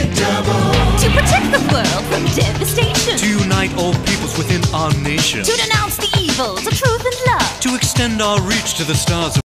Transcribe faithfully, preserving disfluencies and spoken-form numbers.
To protect the world from devastation. To unite all peoples within our nation. To denounce the evils of truth and love. To extend our reach to the stars.